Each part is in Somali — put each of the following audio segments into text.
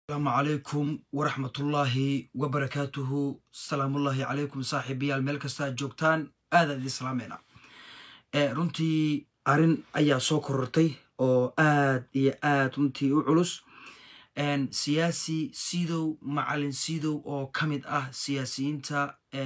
السلام عليكم ورحمة الله وبركاته. السلام الله عليكم صاحبي الملك استاذ جوكتان هذا دي سلامينا. runtii arin ayaa soo korortay oo aad iyo aad runtii u culus. siyaasi sidow macalin sidow oo kamid ah siyaasiyiinta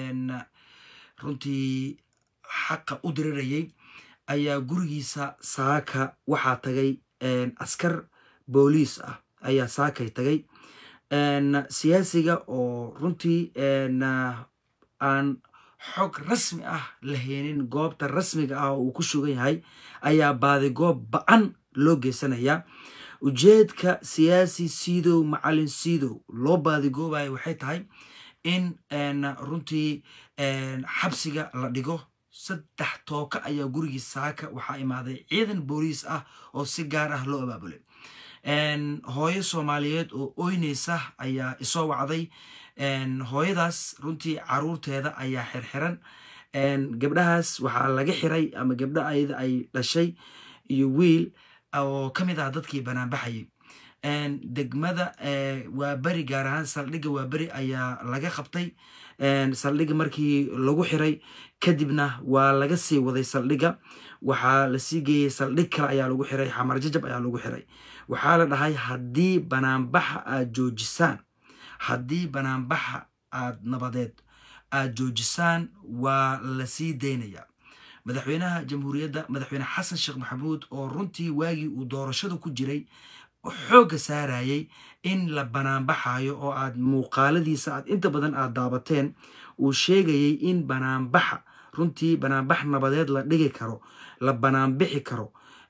runtii xaqa u dirirayay ayaa gurigiisa saaka waxaa tagay askar booliis ah ayaa saakay tagay. siyaasiga oo runtii aan xog rasmi ah laheenin goobta rasmiga ah uu ku sugan yahay ayaa baadigoob ba'an loo geysanaya. ujeedka siyaasi sidow macalin sidow loo baadigoobayo waxay tahay in runtii xabsiga la dhigo. 3 tooka ayaa gurigii saaka waxaa imaaday ciidan booliis ah oo si gaar ah loo abaabulay. hooyo Soomaaliyeed oo oynaysa ayaa isoo wacday. hooyadaas runtii caruurteeda ayaa xirxiran. gabdhahaas waxaa laga xiray ama gabdha ayada ay dhashay iyo wiil oo kamid ah dadkii banaanbaxayay. degmada waa bari gaar ahaan saldhigga waa bari ayaa laga qabtay. saldhigga markii lagu xiray kadibna waa laga sii waday saldhigga waxaa la sii geeyay saldhig kale ayaa lagu xiray. xamar jajab ayaa lagu xiray. waxaa la dhahay haddii banaanbaxa aad joojisaan haddii banaanbaxa aad nabadeed aad joojisaan waa la sii daynayaa. madaxweynaha jamhuuriyadda madaxweyne xasan sheekh maxamuud oo runtii waagii uu doorashada ku jiray xooga saarayay in la banaanbaxayo oo aad muuqaaladiisa aad inta badan aad daabateen uu sheegayay in banaanbaxa runtii banaanbax nabadeed la dhigi karo la banaanbixi karo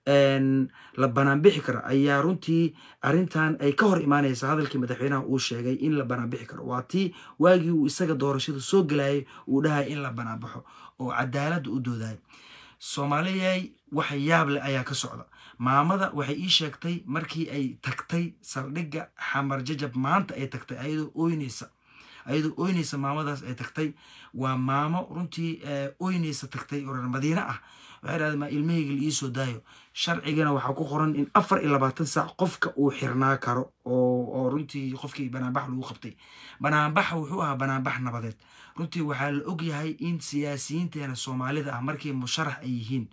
ayaa runtii arintan ay ka hor imaanaysa hadalkii madaxweynaha uu sheegay in la banaanbixi karo. waa tii waagii uu isaga doorashada soo galayay uu dhahay in la banaanbaxo oo cadaalad u dooday. Soomaaliyeey wax yaab leh ayaa ka socda. maamada waxay ii sheegtay markii ay tagtay saldhigga xamar jajab maanta ay tagtay ayadoo oynaysa maamadaas ay tagtay. waa maamo runtii oynaysa tagtay oo reer Madiina ah. waxay raadeen ma ilmahayga la ii soo daayo. sharcigana waxaa ku qoran in 24 saac qofka uu xirnaa karo oo runtii qofkii banaanbax lagu qabtay. banaanbax wuxuu ahaa banaanbax nabadeed. runtii waxaa la og yahay in siyaasiyiinteena Soomaalida ah markii musharax ay yihiin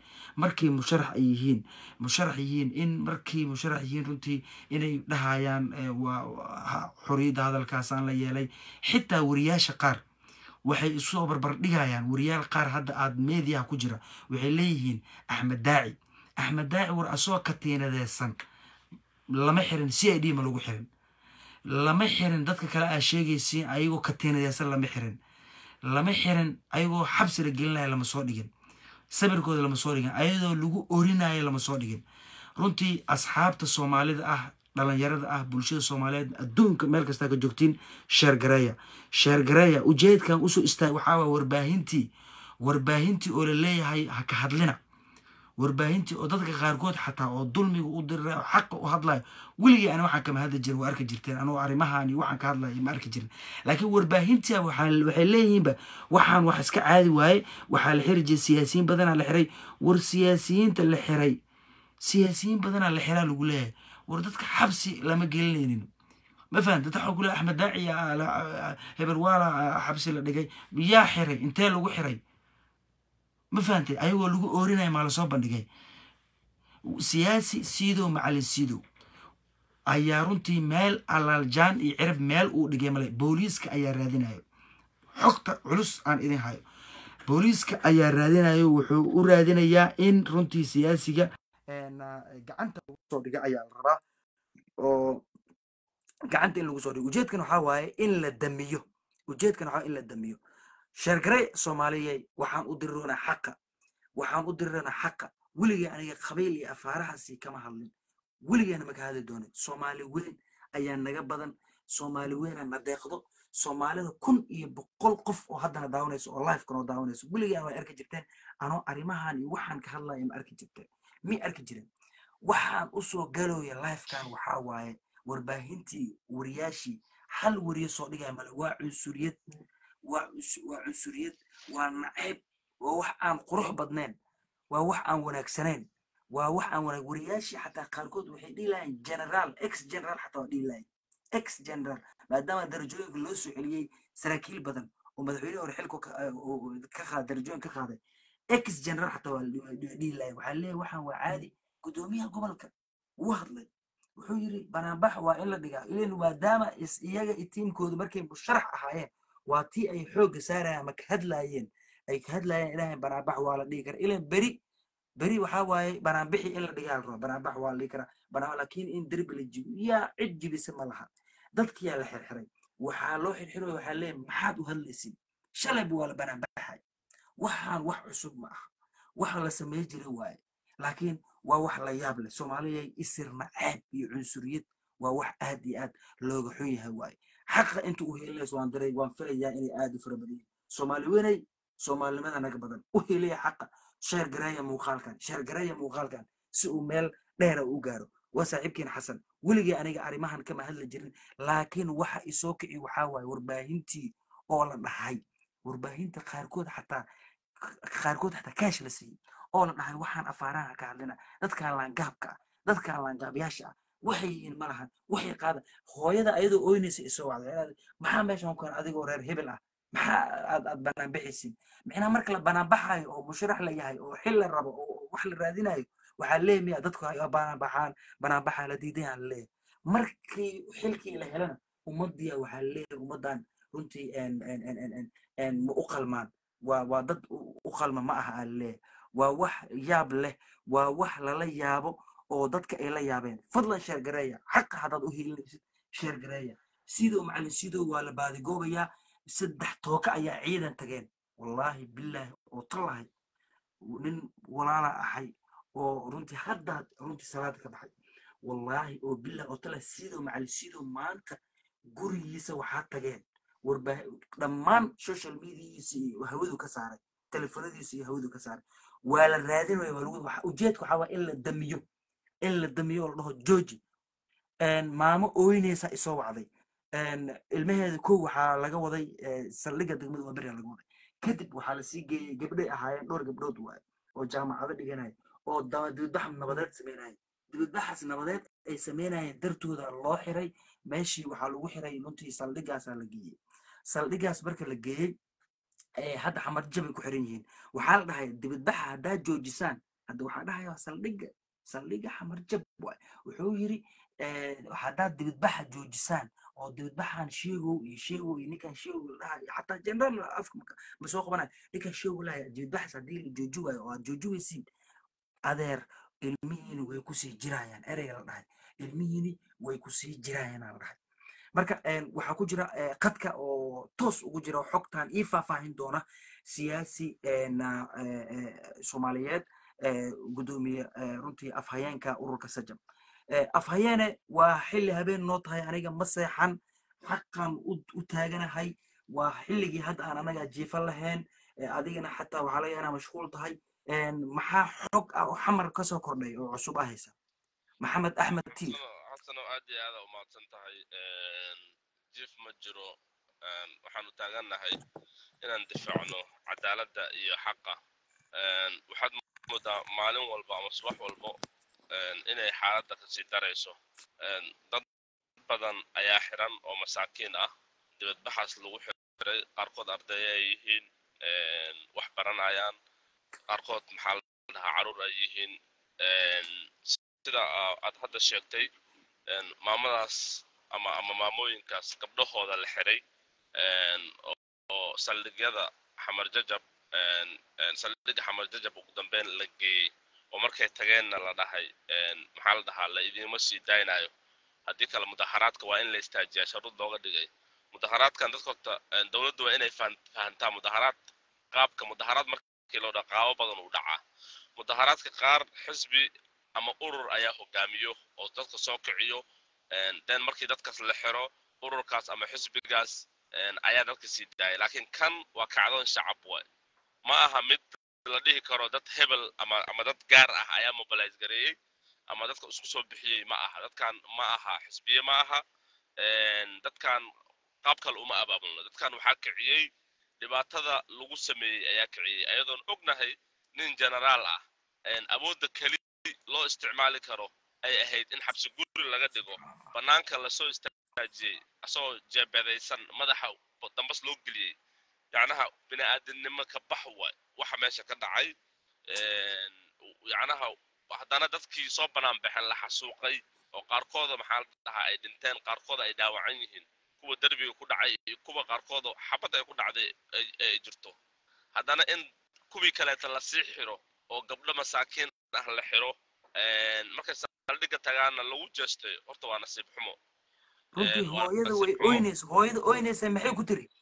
runtii inay dhahayaan waa xoriyada hadalkaasaan la yeelay. xitaa wariyaasha qaar waxay isu barbar dhigayaan wariyaal qaar hadda aad meediyaha ku jira waxay leeyihiin Axmed Daaci war asoo katiinadeesan lama xirin CID ma lagu xirin lama xirin dadka kale aa sheegaysiin ayagoo katiinadeesan lama xirin ayagoo xabsi la gelinayo lama soo dhigin sabirkooda lama soo dhigin ayadoo lagu orinayo lama soo dhigin. runtii asxaabta Soomaalida ah dhalinyarada ah bulshada Soomaaliyeed adduunka meel kasta ka joogtiin sheergareeya ujeedkan usoo istaag waxaa waa warbaahintii oo la leeyahay ha ka hadlina. warbaahintii oo dadka qaarkood xataa oo dulmiga u diray oo xaq u hadlayo weligii ana waxaan kama hadli jirin waa arki jirteen anoo arrimahaani waxaan ka hadlayo ma arki jirin. laakiin warbaahintii waxay leeyihiinba waxaan wax iska caadi waaye waxaa la xiri jiray siyaasiyiin badanaa la xiray. war siyaasiyiinta la xiray siyaasiyiin badanaa la xiraa lagu leeyahay. war dadka xabsi lama gelinaynin ma fahan dadka xog kule Axmed Daaci hebel waala xabsi la dhigay yaa xiray intee lagu xiray ma fahantay ayagoo lagu oorinayo ma la soo bandhigay. siyaasi sidow macalin sidow ayaa runtii meel alaaljaan iyo cirib meel uu dhigay male. booliiska ayaa raadinayo xogta culus aan idin hayo. booliiska ayaa raadinayo wuxuu u raadinayaa in runtii siyaasiga gacanta lagu soo dhiga ayaa la rabaa oo gacanta in lagu soo dhigo. ujeedkan waxaa waaye in la damiyo sheergaray Soomaaliyeed waxaan u diriroonaa xaqa weligii aniga qabiil iyo afaarahaasi kama hadlin weligeena ma ka hadli doonin. Soomaali weyn ayaa naga badan. Soomaali weyn na deeqdo. Soomaalida 1,100 qof oo haddana daawanayso oo live kana daawanayso weligii aan arki jirteen anoo arrimahan iyo waxaan ka hadlayo ma arki jirin. waxaan u soo galooya live kan waxaa waaye warbaahintii wariyaashii hal wariyo soo dhigay male. waa cunsuriyad waa nacayb waa wax aan qurux badnayn waa wax aan wanaagsanayn waa wax aan wariyaashii xataa qaarkood waxay dhihi lahayn general ex general xataa dhihi lahayn ex general maadaama darajooyinka loo soo celiyey saraakiil badan oo madaxweyne hore xilku ka qaada darajooyin ka qaaday ex general xataa waa dhihi lahay waxaa leeyahay waxaan waa caadi gudoomiyaha gobolka wuu hadlay wuxuu yiri banaanbax waa in la dhigaa ileen maadaama iyaga tiimkooda markay musharax ahaayeen waa tii ay xoogga saarayaan ama ka hadlaayeen ay ka hadlaayeen ilaahay banaanbax waa la dhigi kara ileen beri waxaa waaye banaanbixi in la dhigaa la rabo banaanbax waa la dhigi karaa banaan laakiin in derbi la jibo yaa cid jibisa ma laha dadkiyaa la xirxiray waxaa loo xirxiray waxaa leeyahay maxaad u hadlaysin shalayba waa la banaanbaxay waxaan wax cusub ma aha waxa la samey jiray waaye laakiin waa wax la yaab leh soomaaliyay isir nacaab iyo cunsuriyad waa wax aad iyo aad looga xun yahay waaye xaqa inta u helayso waan daray waan filayaa inay aad u fara badan yihiin soomaali weynay soomaalinimada naga badan u helaya xaqa sheer gareeya muuqaalkan si uu meel dheera u gaaro waa saaxiibkiin xasan weligii aniga arrimahan kama hadli jirin laakiin waxa isoo kici waxaa waaye warbaahintii oo la dhahay warbaahinta qaarkood xataa kaash la siiyey oo la dhahay waxaan afaaraha ka hadlina dadkaan laangaabka ah dadkaan laangaabyaasha ah waxay yihiin ma lahan waxay qaada hooyada ayadoo ooynaysa isoo wacday maxaa meeshan ku adigoo reer hebel ah maxaa aad banaan bixaysin micnaa marka la banaan baxayo oo musharax la yahay oo xil la rabo oo wax la raadinayo waxaa leeyahay miya dadku ay banaan baxaa la diidayaan leeyahay markii xilkii la helana ummadiya waxaa leeyahay ummadan runtii ma u qalmaan waa dad u qalma ma aha aan leeyahay waa wax yaab leh waa wax lala yaabo oo dadka ay la yaabeen fadlan sheer gareeya xaqa haddaad u hiilinaysid sheer gareeya sidoo macallin sidoo waa la baadigoobayaa saddex tooka ayaa ciidan tageen wallaahi bilaahi oo tallahay nin walaala ahay oo runtii hadda runtii salaada ka baxay wallaahi oo bilaahi oo tallahay sidoo macallin sidoo maanta gurigiisa waxaa tageen dhammaan social mediaiisa iyo hawadu ka saaray telefonadiisa iyo hawadu ka saaray waa la raadinaya ujeedka waxaa waa in la damiyo oo la dhaho jooji maamo ooynaysa isoo wacday ilmaheeda kow waxaa laga waday saldhigga degmada waa beriga laga waday kadib waxaa lasii geeyey gabdhay ahaayeen dhowr gabdhood waaye oo jaamacado dhiganaya oo dibadbax nabadeed sameynaya dibadbaxaas nabadeed ay sameynayeen dartooda loo xiray meeshii waxaa lagu xiray runtii saldhiggaasaa la geeyey saldhiggaas marka la geeyey hadda xamar jabay ku xiran yihiin waxaa la dhahay dibadbaxa haddaad joojisaan hadda waxaa dhahaya saldhigga xamar jab waay wuxuu yiri haddaad dibadbaxa joojisaan oo dibadbaxan sheegow iyo ninkan sheegow la dhahay xataa jeneraal afka ma soo qabanayo ninkan sheegow lahay dibadbaxas haddii la jooji waayo oo aad jooji weysiin adeer ilmihiini way kusii jirayaan ereyga la dhahay ilmihiini way kusii jirayaan la dhahay marka waxaa ku jira qadka oo toos ugu jira xogtan ii faahfaahin doona siyaasi soomaaliyeed gudoomiye runtii afhayeenka ururka sajab afhayeene waa xilli habeen noo tahay aniga ma seexan xaqan u taaganahay waa xilligii hadda aan anaga jiifa lahayn adigana xataa waxaa laga inaa mashquul tahay maxaa xog ah oo xamar kasoo kordhay oo cusub ah haysa maxamed axmed tiir xasano aad iyo aad u mahadsan tahay jiif ma jiro waxaanu taagannahay inaan difaacno cadaaladda iyo xaqa waxaad moodaa maalin walba ama subax walbo inay xaaladda kasii darayso dad badan ayaa xiran oo masaakiin ah dibadbaxaas lagu xiray qaarkood ardaya ay yihiin wax baranayaan qaarkood maxaa la dhahaa caruur ay yihiin sida aad hadda sheegtay maamadaas ama maamooyinkaas gabdhahooda la xiray oo saldhigyada xamar jajab saldhigga xamar jajab ugu dambeyn la geeyey oo markay tageenna la dhahay maxaa la dhahaa la idiinma sii daynayo haddii kale mudaharaadka waa in la istaajiyaa sharuud looga dhigay mudaharaadkan dadka horta dowladdu waa inay fahantaa qaabka mudaharaad markii loo dhaqaabo badan uu dhacaa mudaharaadka qaar xisbi ama urur ayaa hogaamiyo oo dadka soo kiciyo den markii dadkaas la xiro ururkaas ama xisbigaas ayaa dadka sii daayay laakiin kan waa kacdoon shacab waay ma aha mid la dhihi karo dad hebel ama dad gaar ah ayaa mobilize gareeyey ama dadka isku soo bixiyey ma aha dadkan ma aha xisbiye ma aha dadkan qaab kale uma abaabulno dadkan waxaa kiciyey dhibaatada lagu sameeyey ayaa kiciyey ayadoon ognahay nin generaal ah awoodda keli loo isticmaali karo ay ahayd in xabsi guri laga dhigo banaanka lasoo istaajiyey asagoo jeebedaysan madaxa dambas loo geliyey yacnaha bini aadamnimo ka bax waay waxa meesha ka dhacay yacnaha haddana dadkii soo banaan baxeen la xasuuqay oo qaarkooda maxaa la dhahaa ay dhinteen qaarkooda ay dhaawacan yihiin kuwa derbiga ku dhacay iyo kuwa qaarkooda xabad ay ku dhacday ay jirto haddana in kuwii kaleeta la sii xiro oo gabdho masaakiin ah la xiro markay saldhigga tagaana lagu jeestay horta waa nasiib xumo runtii hooyada way oynaysa hooyada oynaysa maxay ku tiri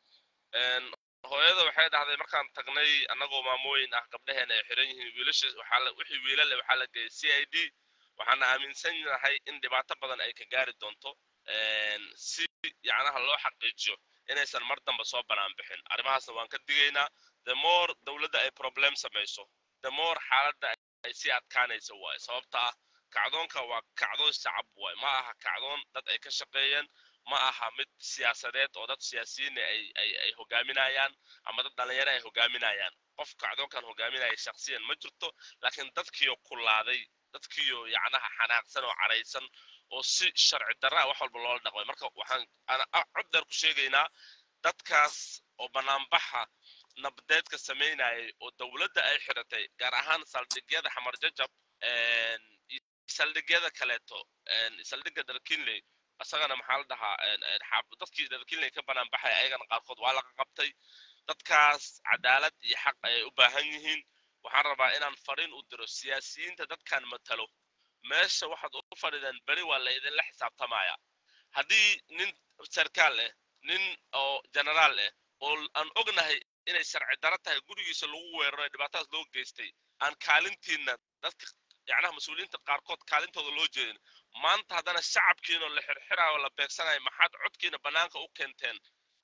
hooyada waxay dhahday markaan tagnay annagoo maamooyin ah gabdhaheena ay xiran yihiin wiilasha wixii wiilale waxaa la geeyay CID waxaana aaminsan nahay in dhibaato badan ay ka gaari doonto si yacnaha loo xaqiijiyo inaysan mar dambe soo banaan bixin arrimahaasna waan ka digaynaa the more dowladda ay problem samayso the more xaaladda ay sii adkaanaysa waaye sababta ah kacdoonka waa kacdoon shacab waaye ma aha kacdoon dad ay ka shaqeeyeen ma aha mid siyaasadeed oo dad siyaasiyiin ay hogaaminayaan ama dad dhalinyaro ay hogaaminayaan qof kacdoonkan hogaaminaya shakhsiyan ma jirto laakiin dadkiioo kulaaday dadkiioo yacnaha xanaaqsan oo caraysan oo si sharci darra wax walba loola dhaqmay marka waxaan cod dheer ku sheegaynaa dadkaas oo banaanbaxa nabdeedka samaynayay oo dowladda ay xiratay gaar ahaan saldhigyada xamar jajab saldhigyada kaleeto saldhigga darkinley asagana maxaa la dhahaa dadkii darkinley ka banaanbaxay ayagana qaarkood waa laga qabtay dadkaas cadaalad iyo xaq ayay u baahan yihiin waxaan rabaa inaan fariin u diro siyaasiyiinta dadkan matalo meesha waxaad u fadhideen beri waa la idinla xisaabtamaya haddii nin sarkaal ah nin oo generaal ah oo aan ognahay inay sharci darro tahay gurigiisa lagu weeraray dhibaatadaas loo geystay aan kaalintiina dadka yacnaha mas-uuliyiinta qaarkood kaalintooda loo jeedin maanta haddana shacabkiina la xirxirayo la beegsanayo maxaad codkiina bannaanka u keenteen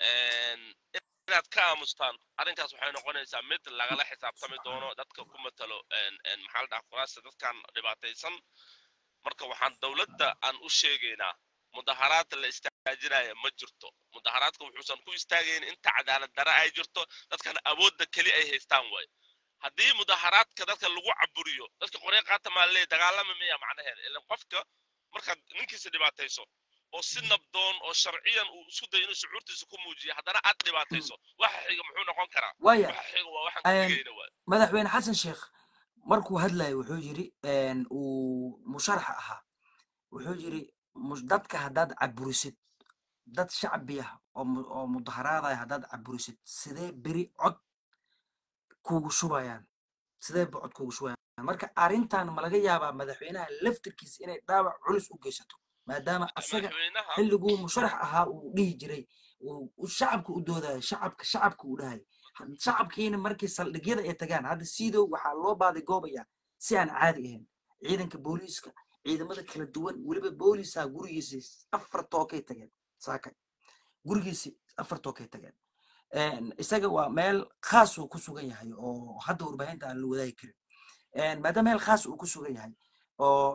inaad ka aamustaan arrinkaas waxay noqonaysaa mid lagala xisaabtami doono dadka ku matalo maxaa la dhahaa kuraasta dadkan dhibaataysan marka waxaan dowladda aan u sheegaynaa mudaharaadka la istaajinaya ma jirto mudaharaadka wuxuusan ku istaagayn inta cadaalad darra ay jirto dadkana awoodda keli ay haystaan waay haddii mudaharaadka dadka lagu caburiyo dadka qoryo qaata maa leey dagaalama miya macnaheeda ilan qofka markaad ninkiisa dhibaatayso oo si nabdoon oo sharciyan uu isku dayo inuu shucuurtiisa ku muujiyo haddana aad dhibaatayso waxa xiga muxuu noqon karaa waxa xiga waa waxaan ku digayna waay madaxweyne xasan sheekh markuu hadlayo wuxuu yiri uu musharaxa ahaa wuxuu yiri dadka haddaad caburisid dad shacbi ah oo mudaharaadaya haddaad caburisid sidee beri cod kuugu shubayaan sidee cod kuugu shubayaan marka arrintan ma laga yaabaa madaxweynaha laftirkiisa inay dhaawac culus u geysato maadaama asaga xilliguu musharax ahaa uu dhihi jiray uu shacabka u doodayo shacabka uu dhahay shacabkiina markii saldhigyada ay tagaan hadda sidoo waxaa loo baaday goobaya si aan caadi ahayn ciidanka booliiska ciidamada kala duwan weliba booliisaa gurigiisa 4 tookay tageen saaka gurigiisa 4 tookay tageen isaga waa meel khaas uu ku sugan yahay oo hadda warbaahinta aan la wadaagi karin maadaama meel khaas uu ku sugan yahay oo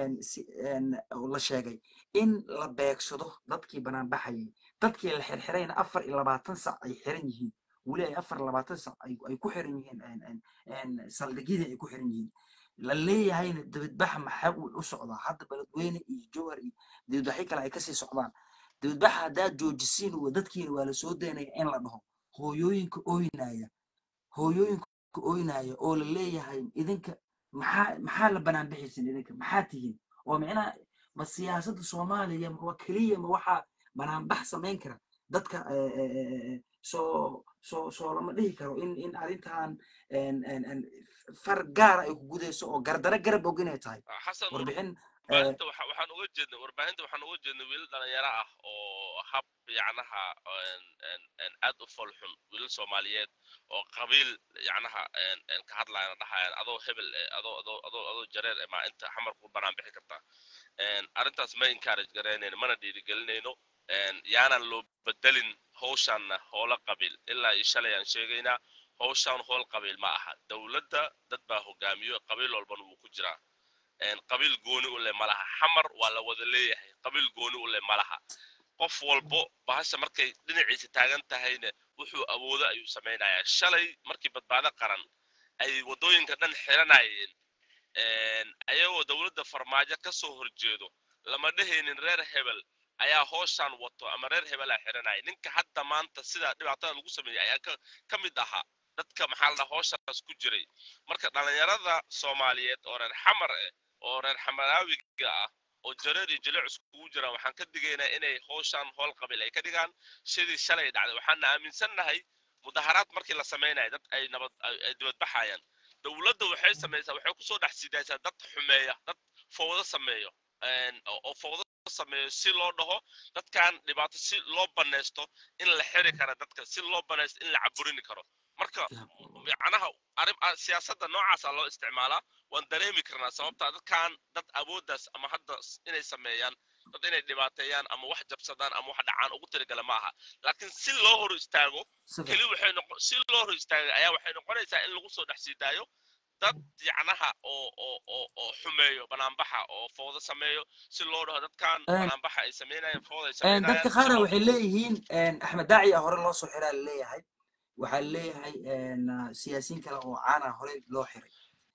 la sheegay in la beegsado dadkii banaanbaxayay dadkii la xirxirayna 24 sac ay xiran yihiin weli ay 24 sac ay ku xiran yihiin saldhigyadii ay ku xiran yihiin la leeyahayna dibadbaxa maxaa u socdaa hadda beledweyne iyo jowhar iyo dibadbaxyo kale ay kasii socdaan dibadbaxa haddaad joojisiin dadkiina waa la soo daynaya in la dhaho hooyooyinka ooynaya oo la leeyahay idinka maxaa la banaan bixaysin idinka maxaa tihiin oo micnaha ma siyaasadda soomaaliya ma keliya ma waxaa banaanbax samayn kara dadka soo lama dhihi karo in arrintan far gaara ay ku gudayso oo gardaro garab og inay tahay warbixin warbaahinta waxaan uga jeednay wiilal dhalinyaro ah oo hab yacnaha aad u folxun wiilal soomaaliyeed oo qabiil yacnaha ka hadlayana dhahayaan adoo hebel adoo jareer ma inta xamar ku banaan bixi kartaa arrintaas ma encourage garaynayno mana dhiirigelinayno yaanan loo bedelin hawshaanna hoola qabiil ilaa iyo shalay aan sheegaynaa hawshaan hool qabiil ma aha dowladda dad baa hogaamiyo qabiil walbana wuu ku jiraa qabiil gooni u leh malaha xamar waa la wada leeyahay qabiil gooni u leh malaha qof walbo bahasha markay dhinaciisa taagan tahayna wuxuu awoodo ayuu samaynayaa shalay markii badbaado qaran ay wadooyinka dhan xiranayeen ayagoo dowladda farmaajo ka soo horjeedo lama dhehaynin reer hebel ayaa hooshaan wato ama reer hebelaa xiranaya ninka hadda maanta sida dhibaatada lagu sameeyey ayaa ka mid ahaa dadka maxaa la dhahaa hooshaas ku jiray marka dhalinyarada soomaaliyeed oo reer xamar ah oo reer xamaraawiga ah oo jareer iyo jilic iskugu jiraan waxaan ka digaynaa inay hooshaan hool qabiil ay ka dhigaan sidii shalay dhacday waxaana aaminsannahay mudaharaad markii la samaynayo dad ay dibadbaxayaan dowladda waxay samaysaa waxay kusoo dhex sidaysaa dad xumeeya dad fowdo sameeyo oo fowdo sameeyo si loo dhaho dadkan dhibaato si loo banaysto in la xiri karo dadka si loo banaysto in la caburini karo marka macnaha siyaasadda noocaasa loo isticmaalaa waan dareemi karnaa sababta dadkan dad awooddaas ama hadda inay sameeyaan dad inay dhibaateeyaan ama wax jabsadaan ama wax dhacaan ugu talagala ma aha laakiin si loo hor istaago keli si loo hor istaago ayaa waxay noqonaysaa in lagu soo dhex sii daayo dad yacnaha oo xumeeyo banaanbaxa oo fowdo sameeyo si loo dhaho dadkan banaanbaxa ay sameynayaan fowdo ay sameynayaan dadka qaarna waxay leeyihiin axmed daaci hore loo soo xiraa leeyahay waxaa leeyahay siyaasiyiin kale oo caana hore loo xiray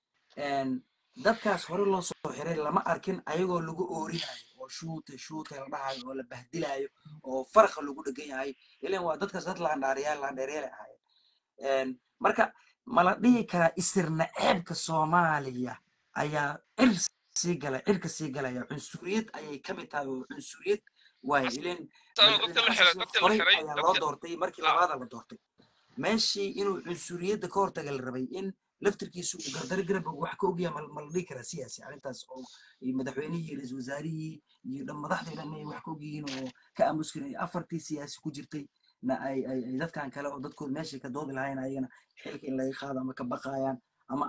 dadkaas hore loo soo xiray lama arkin ayagoo lagu oorinayo oo shuuta la dhahayo oo la bahdilayo oo farqa lagu dhegan yahay ilan waa dadkaas dad laandheeryaal ahaayeen marka ma la dhihi karaa isirna ceebka soomaaliya ayaa cirka sii galaya cunsuriyad ayay ka mid tahay oo cunsuriyad waayo ilan horey ayaa loo doortay markii labaada la doortay meeshii inuu cunsuriyadda ka hortaga la rabay in laftirkiisu gardaro garab wax ka ogyaha ma la dhihi karaa siyaasi arrintaas oo madaxweynihii ra-iisul wasaarihii iyo madaxdii dhan ay wax ka ogyihiin oo ka aamuskirin afartii siyaasi ku jirtay na ay dadkan kale oo dadkood meeshii ka doodi lahayn ayagana xilka in laga qaado ama ka baqayaan ama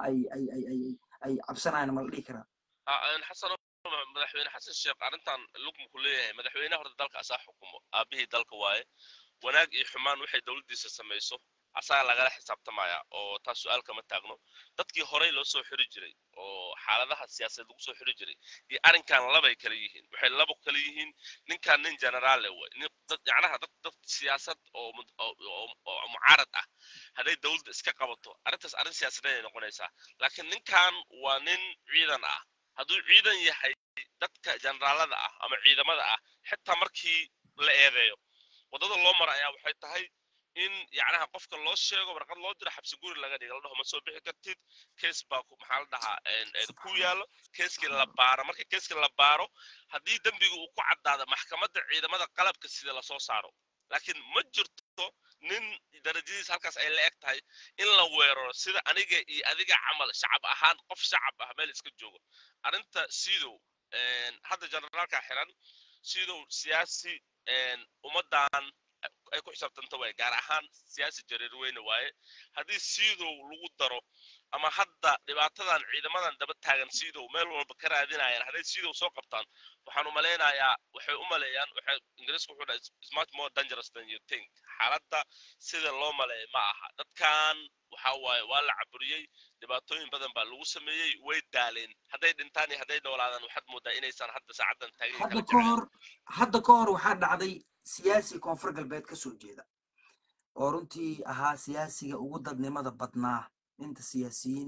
ay cabsanayaan ma la dhihi karaa xasan madaxweyne xasan sheekh arrintan lugma ku leeyahay madaxweynaha horta dalka asaa xukumo aabihii dalka waaye wanaag iyo xumaan waxay dowladdiisa samayso asaga lagala xisaabtamaya oo taas su-aal kama taagno dadkii horey loo soo xiri jiray oo xaaladaha siyaasadeed lagu soo xiri jiray iyo arrinkan labay kala yihiin waxay laba kala yihiin ninkan nin generaale way yacnaha dad siyaasad oo mucaarad ah hadday dowladda iska qabato arrintaas arrin siyaasadeed ay noqonaysaa laakiin ninkan waa nin ciidan ah hadduu ciidan yahay dadka generaalada ah ama ciidamada ah xitaa markii la eedeeyo waddada loo mara ayaa waxay tahay in yacnaha qofka loo sheego warqad loo diro xabsi guri laga dhiga la dhaho ma soo bixi kartid kees baa maxaa la dhahaa ku yaalo keeskii la baaro marka keeskii la baaro haddii dembiga uu ku caddaado maxkamadda ciidamada qalabka sida lasoo saaro laakiin ma jirto nin darajadiisa halkaas ay la eg tahay in la weeraro sida aniga iyo adiga camal shacab ahaan qof shacab ah meel iska joogo arrinta sidow hadda generaalka xiran sidow siyaasi ummaddan ay ku xisaabtanta way gaar ahaan siyaasi jareer weyne waaye haddii sidow lagu daro ama hadda dhibaatadan ciidamadan daba taagan sidow meel walba ka raadinayaan hadday sidow soo qabtaan waxaan u malaynayaa waxay u maleeyaan waxay ingiriisku wuxuu dhahay is much more dangerous than you think xaaladda sida loo maleeya ma aha dadkan waxa waaye waa la caburiyey dhibaatooyin badan baa lagu sameeyey way daaleen hadday dhintaan iyo hadday noolaadaan waxaad moodaa inaysan hadda saacaddan taagin hadda ka hor waxaa dhacday siyaasi koonfur galbeed ka soo jeeda oo runtii ahaa siyaasiga ugu dadnimada badnaa inta siyaasiyiin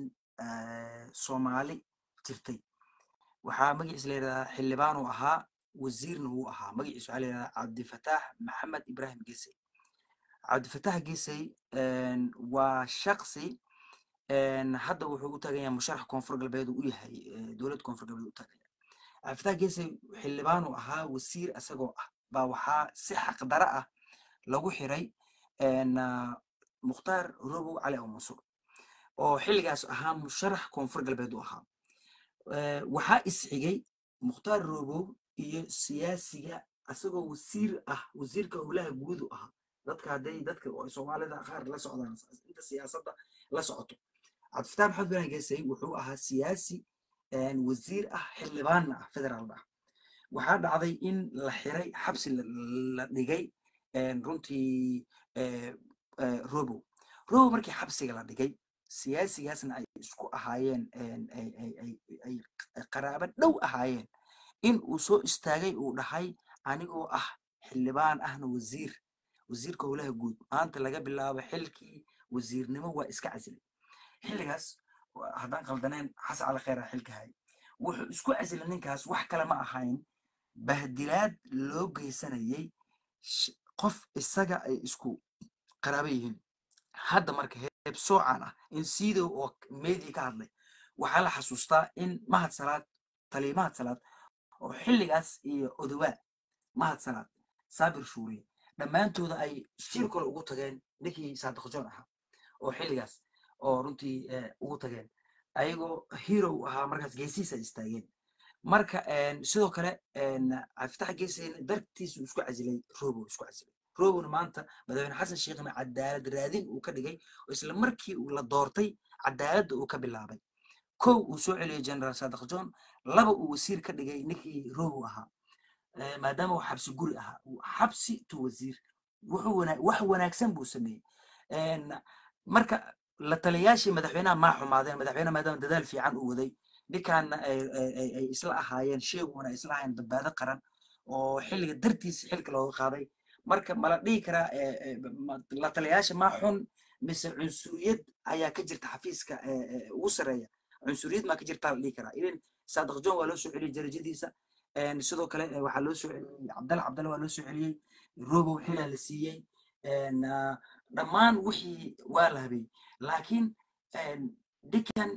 soomaali jirtay waxaa magaciisa la yidhahdaa xildhibaan uu ahaa wasiirna uu ahaa magaciisa waxaa la yidhahdaa cabdifataax maxamed ibraahim gesey cabdifataax gesey waa shaksi hadda wuxuu u taagan yahay musharax koonfur galbeed uu u yahay dowlad koonfur galbeed u taagan yahay cabdifataax gesey xildhibaan uu ahaa wasiir isagoo ah baa waxaa si xaqdara ah lagu xiray mukhtaar robow cali oo mansuur oo xilligaas ahaa musharax koonfur galbeed u ahaa waxaa isxigay mukhtaar robow iyo siyaasiga isagoo wasiir ah wasiirka howlaha guud u ahaa dadka hadday dadka soomaalida qaar la socdaan inta siyaasadda la socoto cabdifataax maxamed ibraahim gesey wuxuu ahaa siyaasi wasiir ah xildhibaanna ah federaalna ah waxaa dhacday in la xiray xabsi la dhigay runtii robow markii xabsiga la dhigay siyaasigaasna ay isku ahaayeen ay qaraabo dhow ahaayeen in uu soo istaagay uu dhahay anigoo ah xildhibaan ahna wasiirka howlaha guud maanta laga bilaabo xilkii wasiirnimo waa iska casilay xilligaas haddaan qaldaneen xasan cali kheyr xilka hay wuxuu isku casilay ninkaas wax kale ma ahayn bahdilaad loo geysanayay qof isaga ay isku qaraabo yihiin. hadda marka heeb soocaan ah in siidow oo meedii ka hadlay waxaa la xasuustaa in mahad salaad taliya mahad salaad oo xilligaas iyo odawaa mahad salaad saabir shuuriye dhammaantooda ay shir kale ugu tageen ninkii saadiq joon ahaa oo xilligaas oo runtii ugu tageen ayagoo hero ahaa markaas geesihiisa ay istaageen marka sidoo kale cabdifatax geesayna dartiisu isku casilay robo isku casilay robona maanta madaxweyne xasan sheekhna cadaalad raadin uu ka dhigay oo isla markii uu la doortay cadaaladda uu ka bilaabay kow uu soo celiyay generaal saadiq john laba uu wasiir ka dhigay ninkii robo ahaa maadaama uu xabsi guri ahaa xabsi to wasiir wax wanaagsan buu sameeyey marka la taliyaashii madaxweynaha maa xumaadeen madaxweynaha maadaama dadaal fiican uu waday ninkaana ay isla ahaayeen sheeguna isla ahaayeen badbaado qaran oo xilliga dartiisa xilka looga qaaday marka mala dhihi karaa la taliyaasha maa xun mise cunsuriyad ayaa ka jirta xafiiska ugu sareeya cunsuriyad maa ka jirta la dhihi karaa ilin saadiq john waa loo soo celiyey darajadiisa sidoo kale waxaa loo soo celiyey cabdalla waa loo soo celiyey robow xilaa la siiyey dhammaan wixii waa la habeeyey laakiin دكان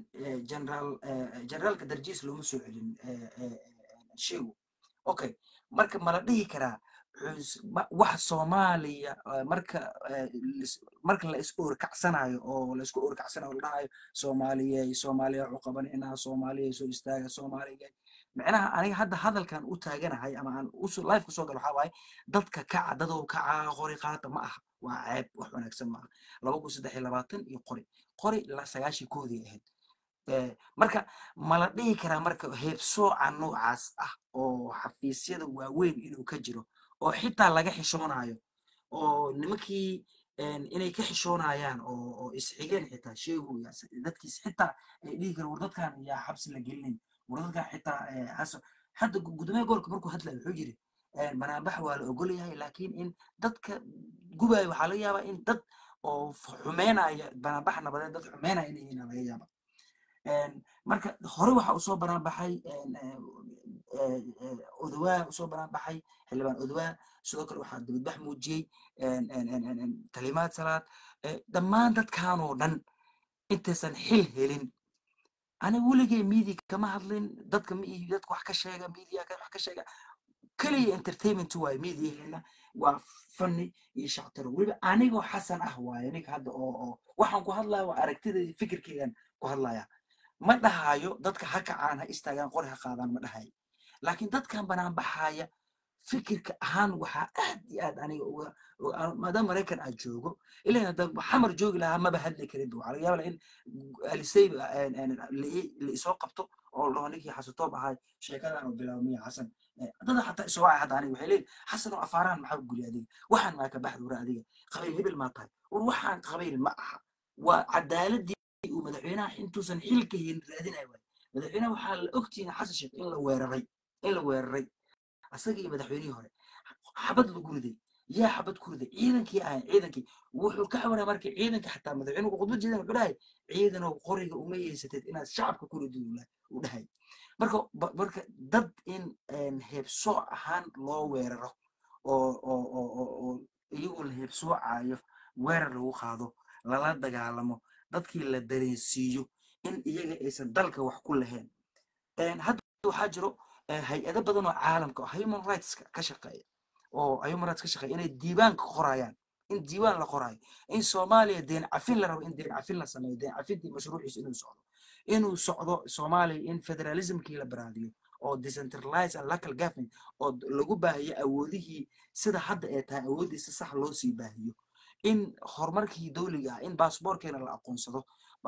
جنرال كدرجيس لو مسو علين شيء اوكي marka mala dhihi karaa wax Soomaaliya marka la isku urkacsanayo oo la isku urkacsanayo la dhahayo Soomaaliya cuqaban inaa Soomaaliya soo istaaga Soomaaliya macnaha aniga hadda hadalkan u taaganahay ama aan usu live ku soo galo waxa waaye dadka kaca dadoo kaca qori qaata ma aha waa ceeb wax wanaagsan ma aha 2023 iyo qori la 90koodii ahayd marka mala dhihi karaa marka heebsooca noocaas ah oo xafiisyada waaweyn inuu ka jiro oo xitaa laga xishoonayo oo nimankii inay ka xishoonayaan oo isxigeen xitaa sheegu dadkiis xitaa ay dhihi karaan war dadkan yaa xabsi la gelinayn war dadkan xitaa hadda gudoomiyaha gobolka markuu hadlayo wuxuu yiri banaabax waa la ogol yahay laakiin in dadka gubay waxaa laga yaabaa in dad oo xumeynaya banaabax nabadeed dad xumeynaya inay yihiin laga yaabaa marka hore waxa uu soo banaabaxay odawaa uu soo banaabaxay xildhibaan odawaa sidoo kale waxaa dibadbax muujiyey talimaad salaad dhammaan dadkan oo dhan intaysan xil helin aniga weligay media kama hadlin dadka wax ka sheega media wax ka sheega kaliya entertainment waay media helina waa fanni iyo shactiro weliba anigoo xasan ah waaye ninka hadda oo waxaan ku hadlaya waa aragtidayda fikirkeygan ku hadlaya ma dhahayo dadka ha kacaan ha istaagaan qori ha qaadaan ma dhahayo laakiin dadkan banaan baxaya fikirka ahaan waxaa aad iyo aad aniga uga maadaama maraykan aad joogo ilaa hadda xamar joogi lahaa maba hadli karin waxaa laga yaabaa in alisay la isoo qabto oo la dhaho ninkii xasutoob ahay sheekadan oo bilaabmaya xasan dada xataa isoo wacay hadda aniga waxay leeyihin xasan oo afaaraan maxaa guli adiga waxaan maa ka baxda wara adiga qabiil hebel maa tahay war waxaan qabiil ma aha waa cadaaladii uu madaxweynaha intuusan xilka helin raadinayo waay madaxweynaha waxaa la ogtihiin xasan sheekh in la weeraray asagii madaxweynihii hore xabad lagu riday yaa xabad ku riday ciidankii wuxuu ka cawanaa marka ciidanka xataa madaxweynuhu khudbad jeedan wuxuu dhahay ciidanow qoriga uma yeesateed inaad shacabka ku ridid uu dhahay marka dad in heebsooc ahaan loo weeraro oo iyagoo la heebsoocayo weerar lagu qaado lala dagaalamo dadkii la dareensiiyo in iyaga aysan dalka wax ku lahayn hadda waxaa jiro hay-ado badan oo caalamka human rights ka shaqeeya inay diiwaanka qorayaan in diiwaan la qorayo in Soomaaliya deen cafin la rabo in deen cafin la sameeyo deen cafintii mashruuciisa inuu socdo Soomaaliya in federalismkii la baraadiyo oo decentralized and local government oo lagu baahiyo awoodihii sida hadda ay tahay awoodiisa sax loo sii baahiyo in horumarkii dawliga ah in baasboorkeena la aqoonsado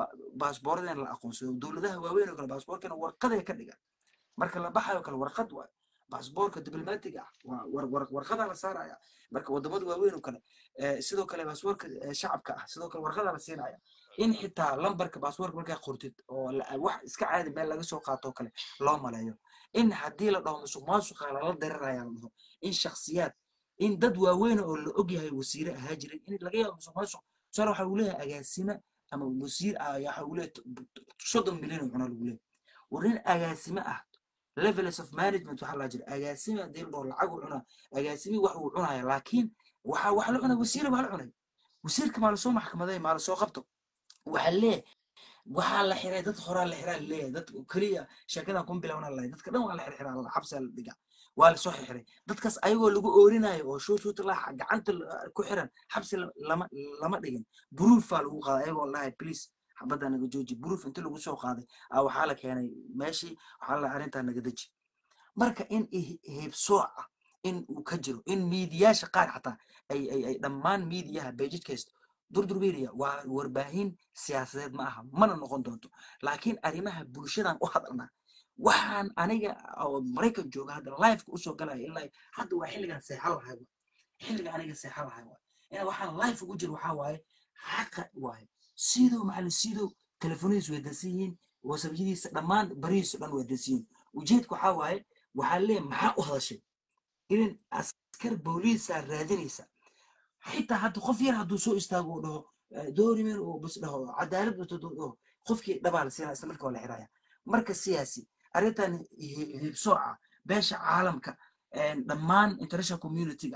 dowladaha waaweyn oo kale baasboorkeena warqad ay ka dhigaan marka la baxayo kale warqad waa baasboorka diblomaatiga ah warqada la saaraya marka wadamada waaweyn oo kale sidoo kale baasboorka shacabka ah sidoo kale warqada la siinaya in xitaa lambarka baasboorka markaa qortid oo wax iska caadi meel laga soo qaato kale loo maleeyo in haddii la dhaho musuqmaasuqa lala dariraya la dhaho in shakhsiyaad in dad waaweyn oo la ogyahay wasiire ahaa jiray in laga yaabo musuqmaasuq soo waxa uu leeyahay agaasime ama wasiir waxa uu leeyahay 30 milyan oo cunaa lagu leeyahay warin agaasime ah levels of management waxaa la jira agaasimi hadii dhoo lacag u cunaa agaasimi wax uu cunaya laakiin waxa la cunay wasiir baa la cunay wasiirka ma la soo maxkamaday ma la soo qabto waxa leeyahay waxaa la xiray dad horaa la xiraa leeyahay dad kaliya sheekada kun bilowna la dadka dhan waa la xiraa la xabsi la dhiga waa la soo xiray dadkaas ayagoo lagu oorinayo oo shuut la gacanta ku xiran xabsi lama dhigin proof lagu qaaday ayagoo lahay please xabada naga jooji proof inta lagu soo qaaday waxaa la keenay meeshii waxaa la arinta naga daji marka in heebsooca in uu ka jiro in miidiyaasha qaar xataa ay dhammaan miidiyaha beejidkaysta durdurbeeriya waa warbaahin siyaasadeed ma aha mana noqon doonto laakiin arrimaha bulshadan u hadalnaa waxaan aniga oo maraykan jooga hadda liveka usoo galaya ilaa hadda waa xilligan seexan lahay xilliga aniga seexan lahay ina waxaan live ugu jiro waxaa waaye xaqa waaye sidoo macallin sidoo telefoonihiis way dansan yihiin wasabyadiisa dhammaan barihiisa dhan way dansan yihiin ujeedku waxaa waaye waxaa leeyahay maxaa u hadashay in askar booliisa raadinaysa xitaa hadda qof yar hadduu soo istaago oo dhaho doorimer oo bas dhaho cadaalad dhaho qofkii dhabaal siina isla markaa la xiraya marka siyaasi arrintan hibsooca beesha caalamka dhammaan international community-ga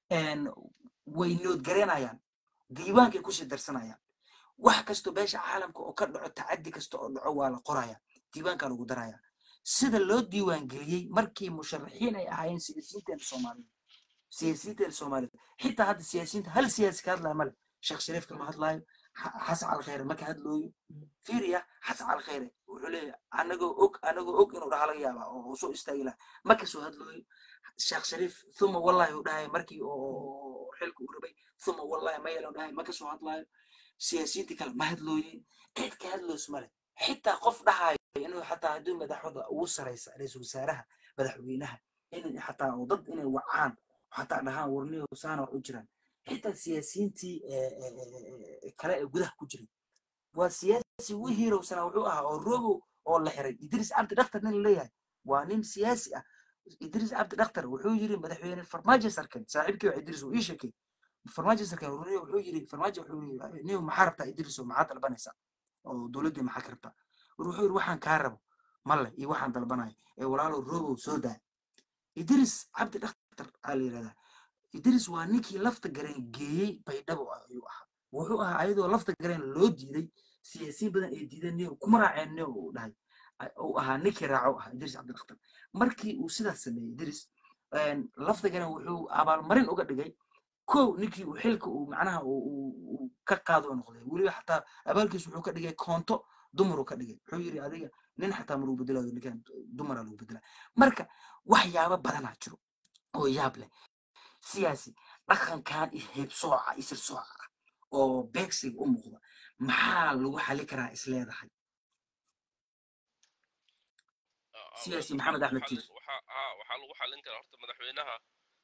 way nood garanayaan diiwaankay kusii darsanayaan wax kasto beesha caalamka oo ka dhaco tacaddi kasta oo dhaco waa la qoraya diiwaanka lagu daraya sida loo diiwaan geliyey markii musharaxiin ay ahaayeen siyaasiyiinteena Soomaaliyeed سياسيين الصومالي حتى هذا السياسيين هل سياسي كهذا لا ملك شيخ شريف كلمة هذا لايو حس على الخير ما كهذا لوي فيريا حس على الخير وعليه أنا جو أوك إنه راح على يابا وسوء استايله ما كسو هذا لوي شيخ شريف ثم والله ده مركي أو حلك وربي ثم والله ما يلون ده ما كسو هذا لايو سياسيين تكلم ما هذا لوي كيف كهذا لو سمالي حتى قف ده إنه حتى هدوم بدأ حوض وصل رئيس وزراء بدأ حوينها إنه حتى وضد إنه وعان حتى أنها ورنيه وسانة وأجرا حتى السياسيين تي كلا جده كجري والسياسي وهيرو سنة وعوها أو الروبو أو الله حري يدرس عبد الدكتور من اللي وانيم سياسي يدرس عبد الدكتور وحوجري مدحوين الفرماجة سركن صاحبك يدرس وإيشكي الفرماجة سركن ورنيه وحوجري فرماجة وحوجري نيو محاربته يدرسوا معات البنسة أو دولدي محاكرته وروحان كهربوا ملا يوحان دلبناي ولا له الروبو سودا يدرس عبد الدكتور علي هذا يدرس وانيكي لفت جرين جي بيدبو أيوها وهو أيضا لفت جرين لودي دي سياسي بدن يديدني وكمرة عنه ده أو هنيكي راعوها يدرس عبد الدكتور مركي وسيدا سنة يدرس لفت جرين وهو أبال مرين أوقات جاي كو نيكي وحلك ومعناها وكقاضو نقضي ولي حتى أبالكيس وحوك جاي كونتو دمرو كدجاي حيري هذه نين حتى مرو بدلا اللي كان دمر له بدلا مركا waxyaabo badan aa jiro oo yaab leh siyaasi dhaqankan ihib sooca isir sooca oo beegsig u muuqda maxaa lagu xali karaa isleedahay siyaasi maxamed axmed tiir waxaa lagu xalin karaa horta madaxweynaha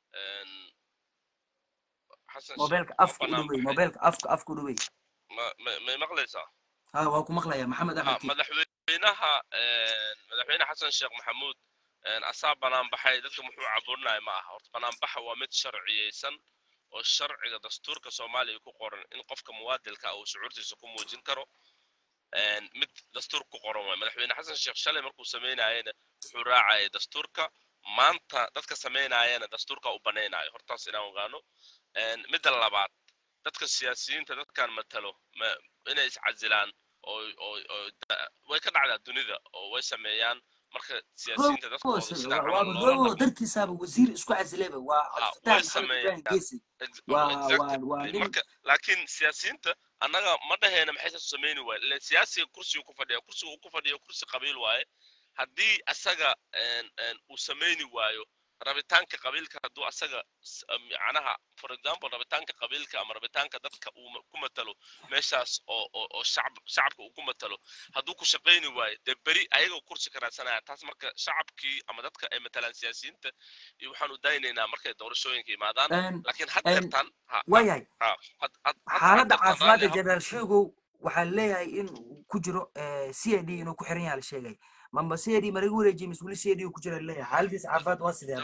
xasan mobilka afku dhawey mobilka afku dhawey ma maqlaysaa waa ku maqlaya maxamed axmed tiir madaxweyne xasan sheekh maxamuud asaa banaan baxay dadka muxuu caburnaay ma aha horta banaan baxa waa mid sharciyeysan oo sharciga dastuurka Soomaaliya ku qoran in qofka muwaadilka uu shucuurtiisa ku muujin karo mid dastuur ku qoran waa madaxweyne xasan sheekh shalay markuu sameynayeen wuxuu raacay dastuurka maanta dadka sameynayeen dastuurka u baneenayo hortaas inaan ogaano mid labaad dadka siyaasiyiinta dadkan matalo inay iscazilaan oo way ka dhacdaa dunida oo way sameeyaan marka siyaasiyiinta dadkooda sida waa dartiisaba wasiir isku cazileeba waa marka laakiin siyaasiyiinta annaga ma dhaheena maxay soo sameeyni waay ilaa siyaasiga kursiga ku fadhiyo kursi qabiil waaye haddii asaga uu sameeyni waayo rabitaanka qabiilka hadduu asaga macnaha for example rabitaanka qabiilka ama rabitaanka dadka uu ku matalo meeshaas oo shacabka uu ku matalo hadduu ku shaqeyni waayo dee beri ayagoo kursi ka raadsanaya taas marka shacabkii ama dadka ay matalaan siyaasiyiinta iyo waxaanu daynaynaa markay doorashooyinka yimaadaan laakiin haddeertan waayahay xaaladda caafimaadka jeneraal sheegow waxaa leeyahay in ku jiro CID inuu ku xiran yahay la sheegay mamba CID marag wareejiyay mas'uul CID ku jira leeyahay xaaladiisa caafimaad waa sidee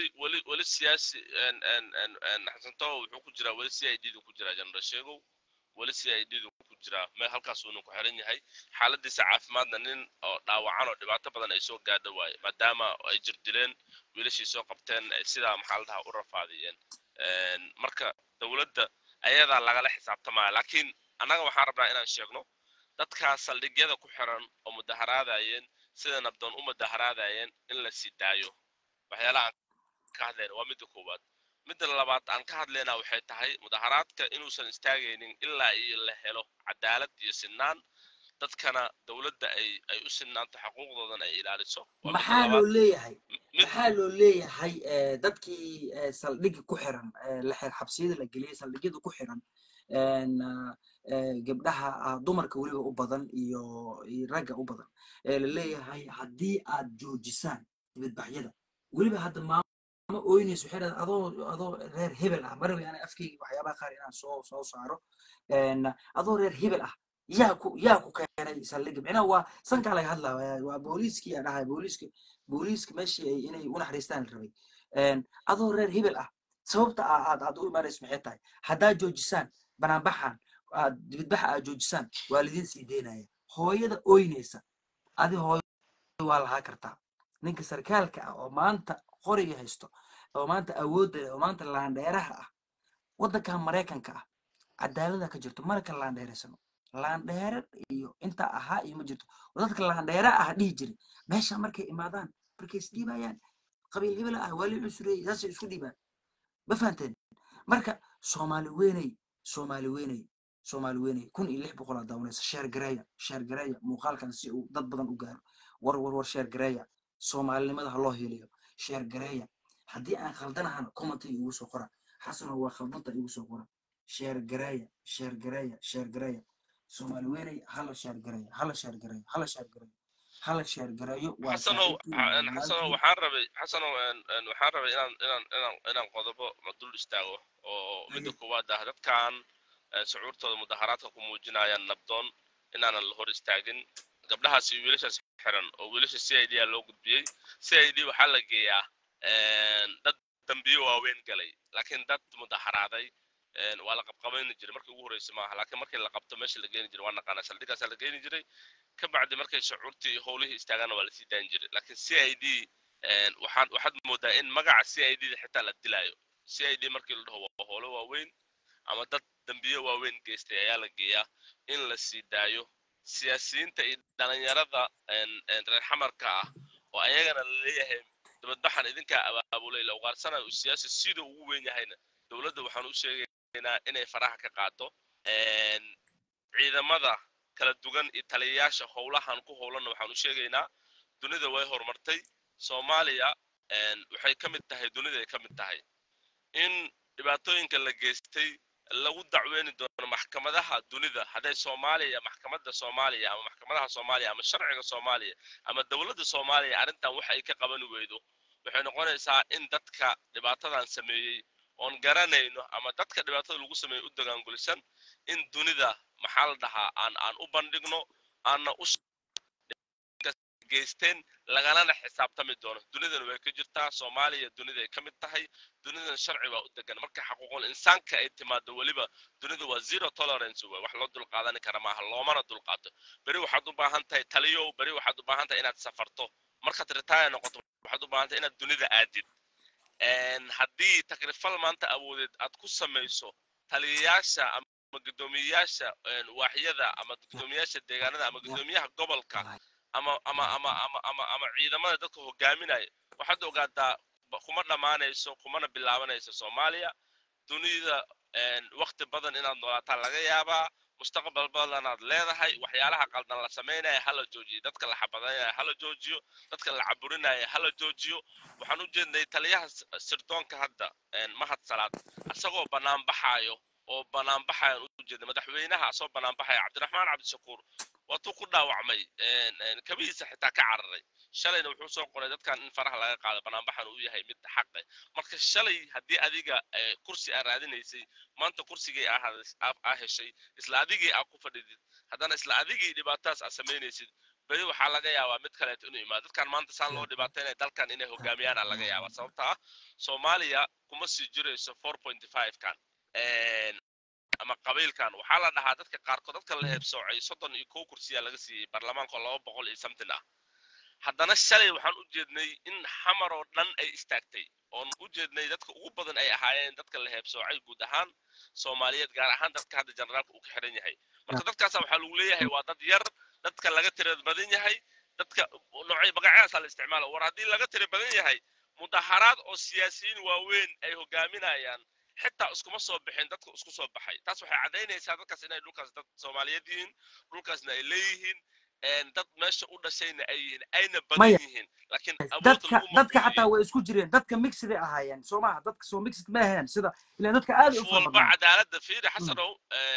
wali siyaasi xasan taw wuxuu ku jira wali CID ku jira jeneraal sheegow wali CID ku jira meel halkaas uu ku xiran yahay xaaladiisa caafimaadna nin oo dhaawacan oo dhibaato badan ay soo gaadho waaye maadaama ay jirdileen wiilashii soo qabteen sida maxaladaha u rafaadiyeen marka dawladda ayadaa lagala xisaabtamaya laakiin annaga waxaan rabnaa inaan sheegno dadka saldhigyada ku xiran oo mudaharaadayeen sida nabdoon u mudaharaadayeen in la sii daayo waxyaalaha ka hadlayna waa midda koowaad midda labaad aan ka hadlaynaa waxay tahay mudaharaadka inuusan istaagaynin ilaa iyo la helo cadaalad iyo sinaan dadkana dawladda ay u sinaanto xuquuqdoodan ay ilaaliso maxaa loo leeyahay dadkii saldhigi ku xiran la xir xabsiyada la geliyay saldhigyada ku xiran gabdhaha dumarka weliba u badan iyo ragga u badan la leeyahay haddii aad joojisaan dibadbaxyada weliba hadda ma ooynayso xirad adoo reer hebel ah marba yani afkayga waxyaabaha qaar inaan soo saaro adoo reer hebel ah yaa ku keenay saldhiga micnaha waa sankaa laga hadlaya waa booliiskii aa dhahay booliiska meeshii ay inay u naxariistaan rabay adoo reer hebel ah sababta aad u imaanayso maxay tahay haddaad joojisaan banaanbaxan dibadbaxa aad joojisaan waa lidin sii deynaya hooyada ooynaysa adi hooyo waa lahaa kartaa ninka sarkaalka ah oo maanta qoriga haysto oo maanta awoodda oo maanta laandheeraha ah waddanka maraykanka ah cadaalada ka jirto marka laandheeraysano laandheere iyo inta ahaa iyo ma jirto dadka laandheera ah dhihi jiray meesha markay imaadaan markay isdhiibayaan qabiil hebel ah wali cusreey saasay isku dhiibaan ma fahanteen marka soomaali weynay 1600 daawanaysa sheer gareeya muuqaalkan si uu dad badan u gaaro war sheer gareeya soomaalinimada ha loo heliyo sheer gareeya haddii aan khaldanahan comment igu soo qora xasan waa khaldanta igu soo qora sheer gareeya soomaali weynay hala sheer gareeyo xasanow waxaan rabay inaan qodobo dul istaago oo midda koowaad ah dadkan shucuurtooda mudaharaadka ku muujinayaan nabdoon inaanan la hor istaagin gabdhahaas iyo wiilashaas xiran oo wiilasha CID loo gudbiyey CID waxaa la geeyaa dad dambiyo waaweyn galay laakiin dad mudaharaaday waa la qabqabayni jiray markii ugu horeysay maaha laakiin markii la qabto meesha la geeni jiray waa naqaanaa saldhigaas la geeni jiray ka bacdi markay shucuurtii howlihii istaagana waa la sii daan jiray laakiin CID waxaad moodaa in magaca CID xitaa la dilaayo CID markii la dhaho waa howlo waaweyn ama dad dambiyo waaweyn geystay ayaa la geeyaa in la sii daayo siyaasiyiinta iyo dhalinyarada reer xamarka ah oo ayagana la leeyahay dibadbaxan idinkaa abaabulay la uqaarsanayo siyaasi sida ugu weyn yahayna dawladda waxaan u sheegaynaa inay faraha ka qaato ciidamada kala duwan iyo taliyayaasha howlahan ku howlana waxaan u sheegaynaa dunida way horumartay Soomaaliya waxay ka mid tahay dunida ay ka mid tahay in dhibaatooyinka la geystay lagu dacweeni doono maxkamadaha dunida haday Soomaaliya maxkamadda Soomaaliya ama maxkamadaha Soomaaliya ama sharciga Soomaaliya ama dawladda Soomaaliya arintan wax ay ka qaban weydo waxay noqonaysaa in dadka dhibaatadan sameeyay on garanayno ama dadka dhibaatada lagu sameeyo u dagaan gulisan in dunida maxal dhaha aan u bandhigno aan u geysteen lagana xisaabtami doono dunidana way ka jirtaa Soomaaliya dunida ay ka mid tahay dunida sharci waa u dagan marka xuquuqul insaanka ay timaado waliba dunida waa zero tolerance wax loo dul qaadan kara maaha loomana dul qaato bari waxaad u baahan tahay taliyo bari waxaad u baahan tahay inaad safarto markaad retire noqoto waxaad u baahan tahay inaad dunida aadid haddii takrifal maanta awoodeed aad ku samayso taliyayaasha ama gudoomiyayaasha waaxyada ama gudoomiyayaasha deegaanada ama gudoomiyaha gobolka ama ciidamada dadka hogaaminaya waxaad ogaataa kuma dhamaanayso kumana bilaabanayso Soomaaliya dunida waqti badan inaad noolaataa laga yaabaa mustaqbal badan aad leedahay waxyaalaha qaldan la sameeyay hala joojiyo dadka la xabadaya hala joojiyo dadka la caburinaya hala joojiyo waxaan u jeednay taliyaha sirdoonka hadda mahad salaad asagoo banaan baxayo oo banaan baxayo u jeeday madaxweynaha asoo banaan baxay Cabdiraxmaan Cabdishakuur wato ku dhaawacmay kabiisa xitaa ka cararay shalayna wuxuu soo qoray dadkan in faraha laga qaado banaan baxan uu yahay mid xaq ah marka shalay hadii adiga kursi aad raadinaysay maanta kursigay ah heshay isla adigii aad ku fadhidid hadana isla adigii dhibaataas aad sameynaysid bari waxa laga yaabaa mid kale inuu imaado dadkan maanta saan loo dhibaateynay dalkan inay hogaamiyaan laga yaabaa sababta Soomaaliya kuma sii jirayso 4.5 kan ama qabiilkan waxaa la dhahaa dadka qaarkood dadka la heebsoocay 31 kursiya laga siiyey baarlamaanka 200 iyo something ah haddana shalay waxaan u jeednay in xamar oo dhan ay istaagtay oon u jeednay dadka ugu badan ay ahaayeen dadka la heebsoocay guud ahaan Soomaaliyeed gaar ahaan dadka hadda generaalka uu ka xiran yahay marka dadkaas waxaa lagu leeyahay waa dad yar dadka laga tirada badan yahay dadka noocay magacaas la isticmaalo war haddii laga tirada badan yahay mudaharaad oo siyaasiyiin waaweyn ay hogaaminayaan xitaa iskuma soo bixin dadka isku soo baxay taas waxay cadeynaysaa dadkaas inay dhulkaas dad Soomaaliyeed yihiin dhulkaasna ay leeyihiin dad meesha u dhashayna ay yihiin ayna badan yihiin laakiin dadka xataa way isku jireen dadka mixed ay ahaayeen Soomaha dadka soo mixed ma ahayn sida ilaa dadka aad u fara badan cadaaladda fiiri xasanow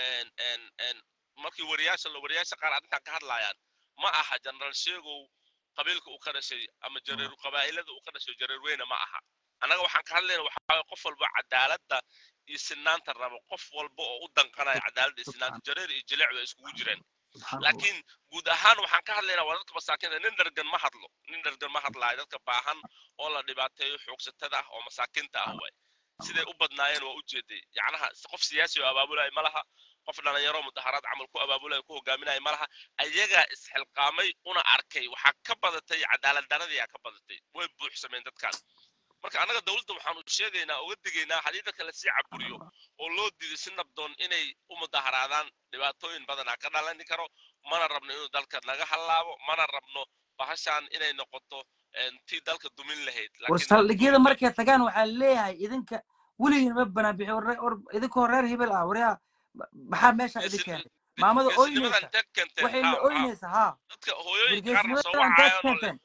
markii wariyaasha qaar arrintan ka hadlayaan ma aha general sheegow qabiilka uu ka dhashay ama jareer qabaa'ilada uu ka dhashay jareer weyna ma aha anaga waxaan ka hadlaynaa waxa qof walba cadaaladda iyo sinaanta rabo qof walba oo u danqanaya cadaaladda iyo sinaanta jareer iyo jileec way iskugu jireen laakiin guud ahaan waxaan ka hadlaynaa waa dadka masaakiinta nin dhargan ma hadlaayo dadka baahan oo la dhibaateeyo xoogsatada oo masaakiinta ah way siday u badnaayeen waa u jeeday yacnaha qof siyaasi oo abaabulay ma laha qof dhalinyaro mudaharaad camal ku abaabulay ku hogaaminay ma laha ayaga isxilqaamay una arkay waxa ka badatay cadaalad daradii ka badatay way buuxsameen dadkan marka anaga dawladda waxaan u sheegaynaa uga digaynaa hadii dadka la sii caburiyo oo loo diido si nabdoon inay u mudaharaadaan dhibaatooyin badan ka dhalan karo mana rabno inuu dalka naga halaabo mana rabno bahashan inay noqoto intii dalka dumin lahayd laakiin saldhigyada markay tagaan waxa leeyahay idinka waligiin ma bana bixi idinkoo reer hebel ah wariya maxaa meesha idin keenay maamada ooynaysa waxay la ooynaysaa ha dadka hooyooyinka qaar soo wacayaan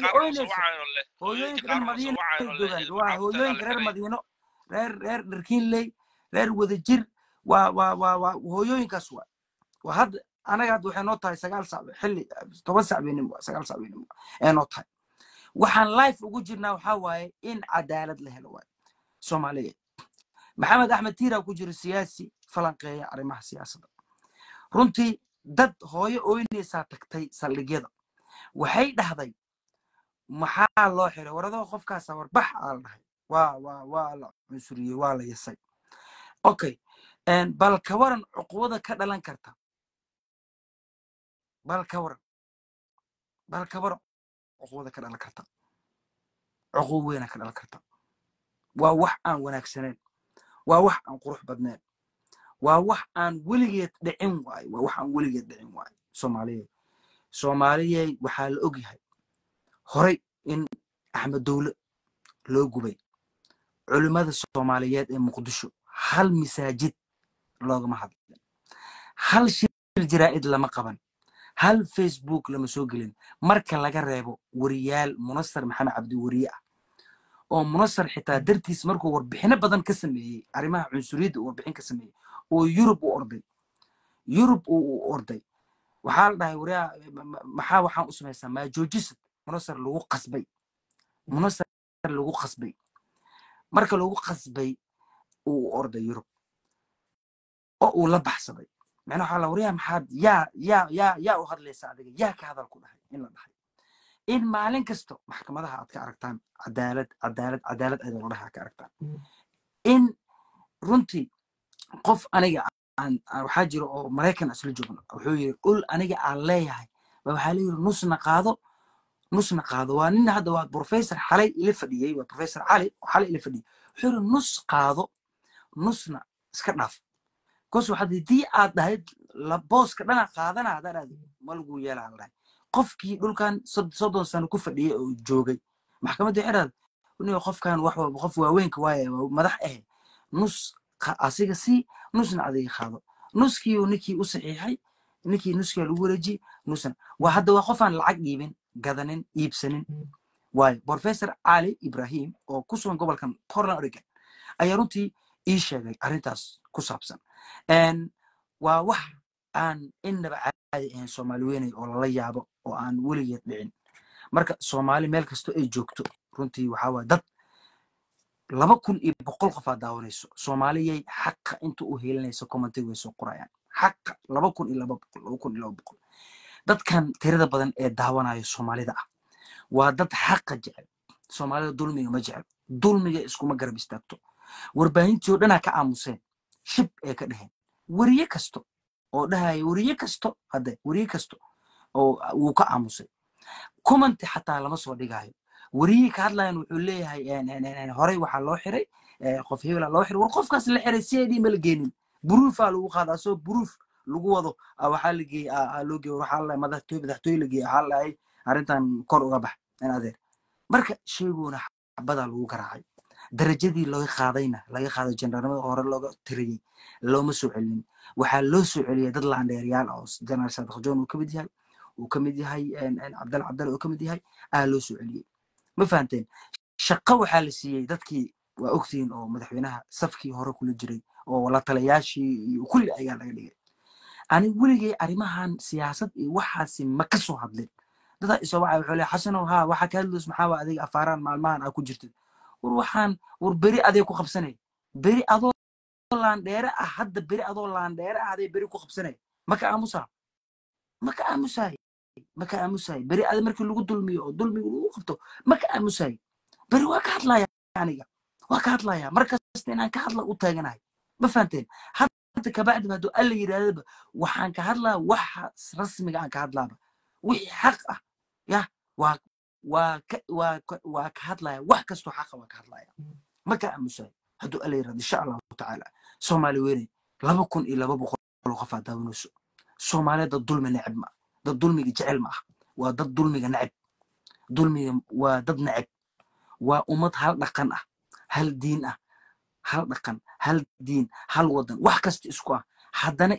hooyooyinka reer madiino waa hooyooyinka reer madiino reer dharkiinley reer wadajir waa hooyooyinkaas waa hadda anaga hadda waxay noo tahay 9 saac xilli 10 saac beenimo 9 saac beenimo ee noo tahay waxaan live ugu jirnaa waxa waaye in cadaalad la helo waaye Soomaaliyeed maxamed axmed tiira ku jira siyaasi falanqeeya arrimaha siyaasadda runtii dad hooyo ooynaysa tagtay saldhigyada waxay dhahday maxaa loo xiray warado qofkaas warbax aan dhahay waa la cunsuriyay waa la yasay okay bal ka waran cuqubada ka dhalan karta bal ka waran cuqubada ka dhalan karta cuqub weyn ka dhalan karta waa wax aan wanaagsaneyn waa wax aan qurux badneyn waa wax aan weligeed dhicin waay Soomaaliyeed waxaa la ogyahay horay in Axmed Dawle loo gubay culimada Soomaaliyeed ee Muqdisho hal masaajid loogama hadlin hal shir jiraa'id lama qaban hal Facebook lama soo gelin marka laga reebo wariyaal Munassar Maxamed Cabdi wariye ah oo Munassar xitaa dartiis markuu warbixino badan ka sameeyay arrimaha cunsuriyadda warbixin ka sameeyay oo Yurub u orday waxaa la dhahay wariya maxaa waxaan u sameeysaa ma joojisad Munassar lagu qasbay marka lagu qasbay uu orday Yurub oo uu la baxsaday macna waxa la wariya maxaad yaa u hadlaysaa adiga yaa ka hadal ku dhahay in la dhahay in maalin kasto maxkamadaha aad ka aragtaan cadaalad ay loo dhahay ka aragtaan in runtii qof aniga aan waxa jiro oo Mareykan asla joogno wuxuu yiri ul aniga aan leeyahay waxa la yiri nusna qaado waa nin hadda waa professor xalay ila fadhiyay waa professor Ali xalay ila fadhiyay wuxuu yiri nus qaado nusna iska dhaaf koos waxa hadii aad dhahayd la booska dhana qaadana hadaan ma lagu yeelan lahayn qofkii dhulkan 30 sano ku fadhiyay oo joogay maxkamadda xiraad inuu qofkan wax walba qof waaweynka waaye madax nus asiga si nusna adiga qaado nuskii ninkii u saxiixay ninkii nuskii lagu wareeji nusna waa hadda waa qofan lacag dhiibin gadanin iibsanin waay professor Ali Ibrahim oo ku sugan gobolkan Portland Oregon ayaa runtii ii sheegay arrintaas ku saabsan waa wax aan inaba caadi ahayn Soomaaliyeed oo la yaabo oo aan weligeed dhicin marka Soomaali meel kasto ay joogto runtii waxa waa dad 2,100 qof aad daawanayso Soomaaliyeed xaq inta u heelanayso commentiga way soo qorayaan xaq 2,200 dadkan tirada badan ee daawanayo Soomaalida ah waa dad xaq jecel Soomaalida dulmiga ma jecel dulmiga iskuma garab istaagto warbaahintii oo dhan ka aamuseen shib ee ka dhahay wariye kasto oo dhahay wariye kasto hadde wariye kasto oo uu ka aamusay comment xataa lama soo dhigayo wariye ka hadlayan wuxuu leeyahay horey waxaa loo xiray qof hebela loo xiray war qofkaas la xiray sideedii ma la geenin buruufaa lagu qaadaa soo buruuf lagu wado waxaa la geeyey loo geeyey waxaa la madaxtooy la geeyey waxaa la arrintan kor uga bax in adeer marka sheegoona xabadaa lagu garaacay darajadii laga qaaday jandarnimada hore looga tiriyey looma soo celinin waxaa loo soo celiyay dad laandheeryaal oo janaal saadiq joon uu ka mid yahay cabdal uu ka mid yahay loo soo celiyey ma fahanteen shaqo waxaa la siiyey dadkii waa ogtiin oo madaxweynaha safkii hore kula jiray oo la talayaashii iyo kulli ayaa laga dhigay ani weligay arrimahan siyaasad iyo waxaasi ma ka soo hadlin dadaa isoo wacay wuxuu leeyahay xasanow haa waxaa ka hadlays maxaa waa adiga afaaraan maalmahan aa ku jirtid war beri aday ku qabsanay beri adoo laandheere hadda beri adoo laandheere aday beri ku qabsanay maka aamusaay beri ada markii lagu dulmiyo oo dulmiga lagu qabto maka aamusaay beri waa ka hadlaya aniga waa ka hadlaya markasta inaan ka hadla u taaganahay ma fahanteen hadda kabacdi hadduu alla yidhaahdaba waxaan ka hadlaa waxa rasmiga aan ka hadlaaba wixii xaq ah yah waa ka hadlaya wax kastoo xaqa waa ka hadlaya maka aamusaay hadduu alla yidhahdo insha allahu tacaala soomaali weynay 2200 qofaa daawanayso soomaaliya dad dulmi neceb ma dad dulmiga jecel ma ah waa dad dulmiga neceb dulmiga waa dad neceb waa ummad hal dhaqan ah hal diin ah hal dhaqan hal diin hal wadan wax kasta isku ah haddana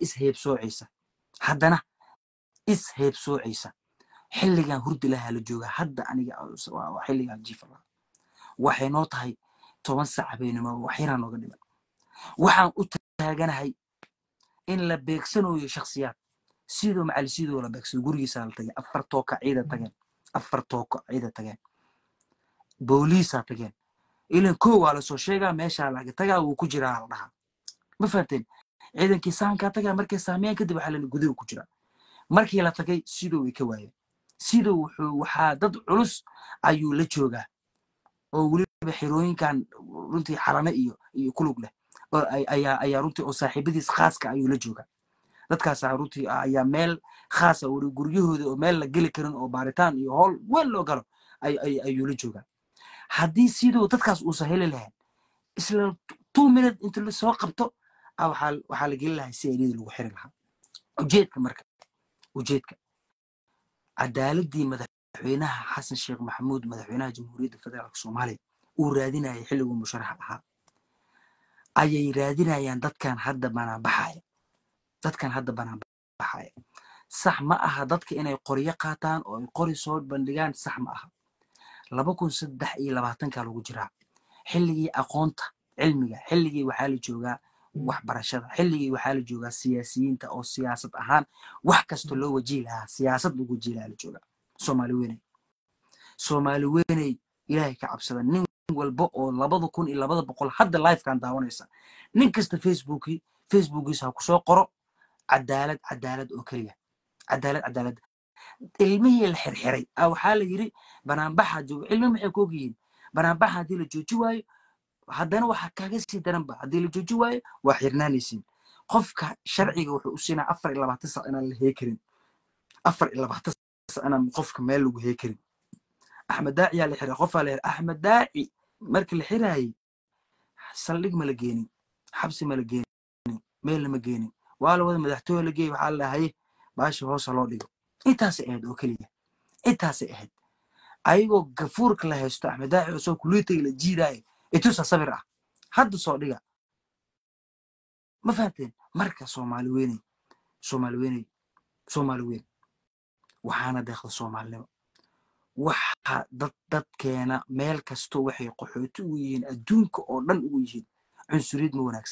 isheebsoocaysa xilligan hurdi lahaa la joogaa hadda aniga xilligan jiifa lahaa waxay noo tahay 10 saac habeenimo waxyaraan nooga dhiman waxaan u taaganahay in la beegsanayo shakhsiyaad sidoo macali sidoo la beegsado gurigiisa la tagay 4 tooka ciida tageen booliisa tageen ilan koo waa la soo sheegaa meesha laga tagaa wuu ku jiraa la dhahaa ma fahanteen ciidankii saanka tagaa markay saameyaan kadib waxaa la gudaha ku jiraa markii la tagay sidoo way ka waayeen sidoo waxaa dad culus ayuu la joogaa oo weliba xirooyinkan runtii xarame iyo kulug leh oo ayaa runtii oo saaxiibadiis khaaska ayuu la joogaa dadkaas runtii ayaa meel khaas ah oo guryahooda oo meel la geli karin oo baaritaan iyo howl weyn loo galo ayuu la joogaa haddii sidoo dadkaas uu saheli lahayn isla 2 minutes inta la soo qabto waxaa la geli lahaa si ayadii lagu xiri lahaa ujeedka cadaaladii madaxweynaha xasan sheekh maxamuud madaxweynaha jamhuuriyadda federaalka soomaaliya uu raadinayay xilliguu musharaxa ahaa ayay raadinayaan dadkan hadda banaanbaxaya sax ma aha dadka inay qoryo qaataan oo ay qori soo bandhigaan sax ma aha 2023 lagu jiraa xilligii aqoonta cilmiga xilligii waxaa la joogaa waxbarashada xilligii waxaa la joogaa siyaasiyiinta oo siyaasad ahaan wax kasta loo wajihi lahaa siyaasad lagu wajihi lahaa la joogaa soomaali weynay ilaahay ka cabsada nin walba oo 2200 hadda livekan daawanaysa nin kasta facebookiisa ha ku soo qoro cadaalad oo keliya cadaalad ilmihii la xirxiray waxaa la yiri banaanbaxa ilmihi maxay ku ogyihiin banaanbaxa haddii la jooji waayo haddana waxaa kaaga sii daranba haddii la jooji waayo waa xirnaanaysiin qofka sharciga wuxuu u siinaa 24 sac inaan la heekarin 24 sac inaan qofka meel lagu heekarin axmed daaci yaa la xiray qofaa la xiray axmed daaci markii la xiraayay saldhig ma la geenin xabsi ma la geenin meel lama geenin waa la wada madaxtooye la geeyey waxaa la dhahay baasha hoosa loo dhigo intaasay ahayd oo keliya intaasay ahayd ayagoo gafuurka la haysto axmed daaci oo soo kuliitay la jiidaayo itusa sabir ah hadda soo dhiga ma fahanteen marka soomaali weyn waxaana deeqda soomaalinimo waxa dadkeena meel kasto waxay qaxooti ugu yihiin adduunka oo dhan ugu yihiin cunsuriyad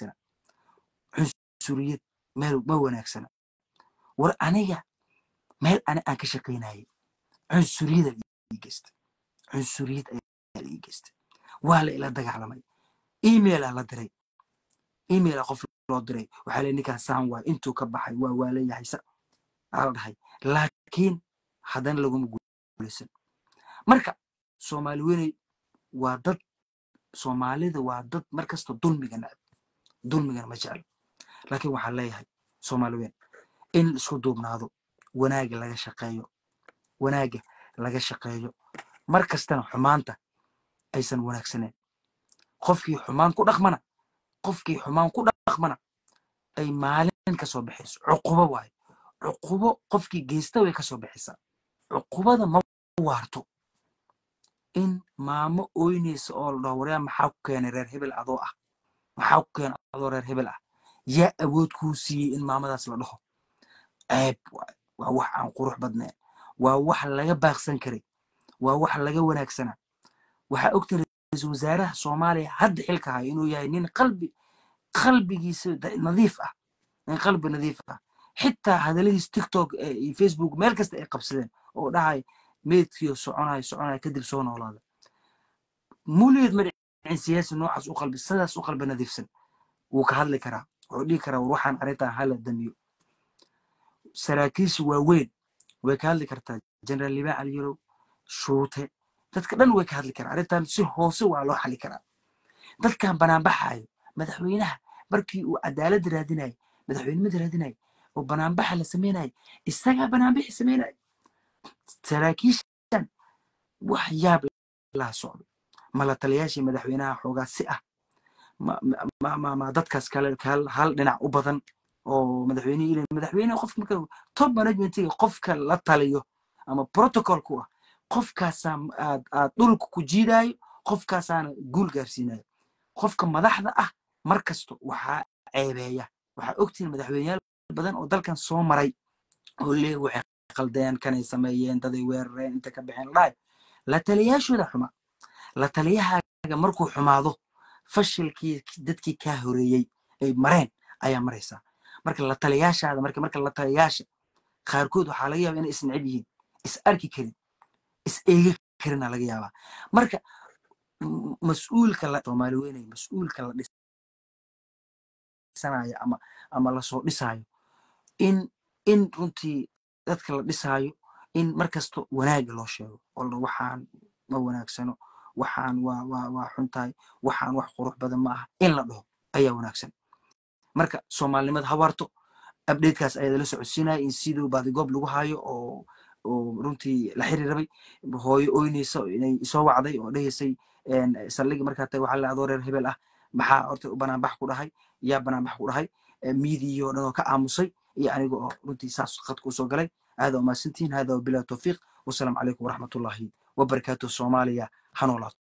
ma wanaagsana war aniga meel aan ka shaqaynayay cunsuriyad ayaa ii geystay waa la ila dagaalamay email la diray qof loo diray waxaa la ninkaan saan waa intuu ka baxay waa la yahay la dhahay laakiin haddana laguma guulaysan marka soomaali weynay soomaalida waa dad markasta dulmigana ma jeclo laakiin waxaan leeyahay soomaaliweyn in la isku duubnaado wanaagga laga shaqeeyo mar kastana xumaanta aysan wanaagsaneen qofkii xumaan ku dhaqmana ay maalin ka soo baxayso cuqubo waayo cuqubo qofkii geysta way ka soo baxaysaa cuqubada ma waarto in maamo ooynaysa oo la dhaho waryaa maxaa ku keenay reer hebel adoo ah maxaa ku keenay adoo reer hebel ah yaa awood kuu siiyey in maamadaas la dhaho ceeb waa wax aan qurux badnayn waa wax laga baaqsan karay waa wax laga wanaagsanaa waxaa ogtay ra'iisul wasaaraha soomaaliya hadda xilka haya inuu yahay nin qalbigiisa nadiif ah nin qalbi nadiif ah xitaa hadaladiis tiktok iyo facebook meel kasta ay qabsadeen oo dhahay meedkii soconaya kadib soo noolaada muliid madhicin siyaasi noocaas sidaas u qalbi nadiifsan wuu ka hadli karaa wuxuu dhihi karaa war waxaan arrintan hala damiyo saraakiisha waaweyn way ka hadli kartaa jeneraal libaan cali yarow shuute dadka dhan way ka hadli karaan arrintan si hoose waa loo xali karaa dadkan banaanbaxaayo madaxweynaha markii uu cadaalad raadinayo madaxweynimada raadinayo oo banaanbaxa la samaynayo isagaa banaanbixi samaynayo saraakiishan wax yaab laa socdo mala taliyaashii madaxweynaha xoogaa si ah ma dadkaas kale hal dhinac u badan oo madaxweyne qofka marka top managementiga qofka la taliyo ama protocolku ah qofkaasaa aad dhulka ku jiidaayo qofkaasaana guul gaarsiinayo qofka madaxda ah mar kasto waxaa ceebeeya waxaa ogtihiin madaxweyneyaal badan oo dalkan soo maray oo lee waxay qaldeen kanay sameeyeen daday weerareen inta ka baxeen dhaay la taliyaashooda xuma la taliyahaaga markuu xumaado fashilkii dadkii kaa horeeyey ay mareen ayaa maraysaa marka la taliyaashaada marka la taliyaasha qaarkood waxaa laga yaabaa inay is neceb yihiin is arki karin is eegi karina laga yaabaa marka mas'uulka la Soomaali weynay mas'uulka la dhisanayo ama la soo dhisayo in runtii dadka la dhisayo in markasto wanaag loo sheego oo waxaan ma wanaagsano waxaan waa xuntahay waxaan wax qurux badan ma aha in la dhaho ayaa wanaagsan marka Soomaalinimada hawarto update-kaas ayaa la socodsiinay in sidoo baadigoob lagu hayo oo runtii la xiriirabay hooyo ooynaysa inay soo wacday oo dhahaysay saldhigi markaa tay waxa la adoo reer hebel ah maxaa horta banaanbax ku dhahay yaa banaanbax ku dhahay miidiyo dhan oo ka aamusay iyo aniga oo runtii saas qadku soo galay aad oo maasantiin hada bilaa tawfiiq wassalaamu calaykum waraxmatullaahi wabarakaatuh Soomaaliya hanoolaad